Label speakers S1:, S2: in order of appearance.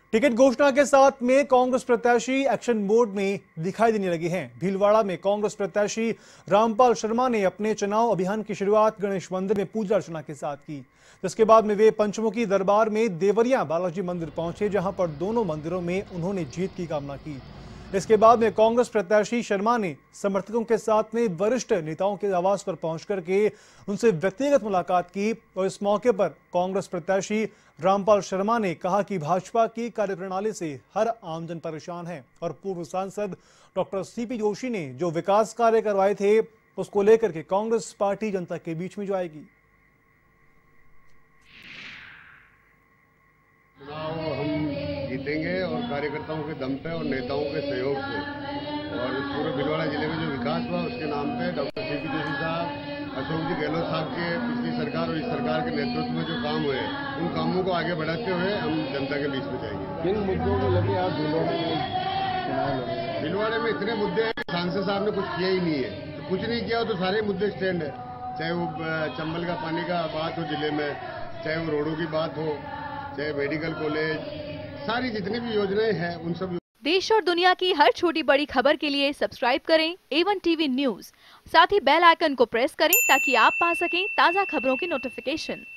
S1: Ticket घोषणा के साथ में कांग्रेस प्रत्याशी एक्शन मोड में दिखाई देने लगे हैं। भीलवाड़ा में कांग्रेस प्रत्याशी रामपाल शर्मा ने अपने चुनाव अभियान की शुरुआत गणेश मंदिर में पूजा अर्चना के साथ की, जिसके बाद में वे पंचमुखी दरबार में देवरिया बालाजी मंदिर पहुंचे, जहां पर दोनों मंदिरों में उन्होंने जीत की कामना की। इसके बाद में कांग्रेस प्रत्याशी शर्मा ने समर्थकों के साथ में वरिष्ठ नेताओं के आवास पर पहुंच करके उनसे व्यक्तिगत मुलाकात की और इस मौके पर कांग्रेस प्रत्याशी रामपाल शर्मा ने कहा कि भाजपा की कार्यप्रणाली से हर आमजन परेशान है और पूर्व सांसद डॉक्टर सीपी जोशी ने जो विकास कार्य करवाए थे उसको लेकर के कांग्रेस पार्टी जनता के बीच में जाएगी।
S2: चुनाव हम जीतेंगे और कार्यकर्ताओं के दम पे और नेताओं के सहयोग से, और पूरे भीलवाड़ा जिले में जो विकास हुआ उसके नाम पे डॉक्टर सीपी जोशी साहब, अशोक जी गहलोत साहब के पिछली सरकार और इस सरकार के नेतृत्व में जो काम हुए उन कामों को आगे बढ़ाते हुए हम जनता के बीच में जाएंगे।
S3: किन मुद्दों को लेकर आप भीलवाड़े में चुनाव लड़ेंगे?
S2: भीलवाड़े में इतने मुद्दे हैं, सांसद साहब ने कुछ किया ही नहीं है, तो कुछ नहीं किया तो सारे मुद्दे स्टैंड है, चाहे वो चंबल का पानी का बात हो जिले में, चाहे वो रोडों की बात हो, चाहे मेडिकल कॉलेज, सारी जितनी भी योजनाएं हैं उन सब।
S4: देश और दुनिया की हर छोटी बड़ी खबर के लिए सब्सक्राइब करें A1 TV न्यूज़, साथ ही बेल आइकन को प्रेस करें ताकि आप पा सकें ताज़ा खबरों की नोटिफिकेशन।